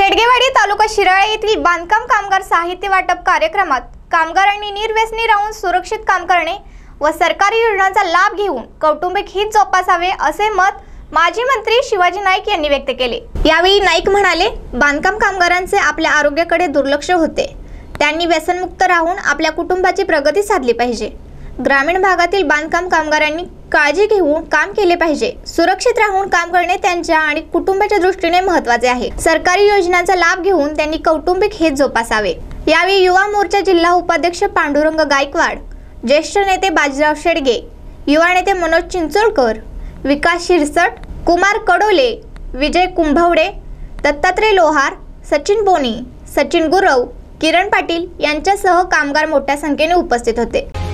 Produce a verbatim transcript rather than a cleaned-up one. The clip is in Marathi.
शेडगेवाडी तालुका शिराळा येथील बांधकाम कामगार साहित्य वाटप कार्यक्रमात कामगारांनी निर्व्यसनी राहून सुरक्षित काम करणे व सरकारी योजनांचा लाभ घेऊन कौटुंबिक हित जोपासावे असे मत माजी मंत्री शिवाजी नाईक यांनी व्यक्त केले। यावेळी नाईक म्हणाले, बांधकाम कामगारांचे आपल्या आरोग्याकडे दुर्लक्ष होते। त्यांनी व्यसनमुक्त राहून आपल्या कुटुंबाची प्रगती साधली पाहिजे। ग्रामीण भागातील बांधकाम कामगारांनी काळजी घेऊन काम केले पाहिजे। सुरक्षित राहून काम करणे त्यांच्या आणि कुटुंबाच्या दृष्टीने महत्त्वाचे आहे। सरकारी योजनांचा लाभ घेऊन त्यांनी कौटुंबिक हित जोपासावे। यावेळी युवा मोर्चा जिल्हा उपाध्यक्ष पांडुरंग गायकवाड, ज्येष्ठ नेते बाजीराव शेडगे, युवा नेते मनोज चिंचोळकर, विकास शिरसट, कुमार कडोले, विजय कुंभवडे, दत्तात्रय लोहार, सचिन बोनी, सचिन गुरव, किरण पाटील यांच्यासह कामगार मोठ्या संख्येने उपस्थित होते।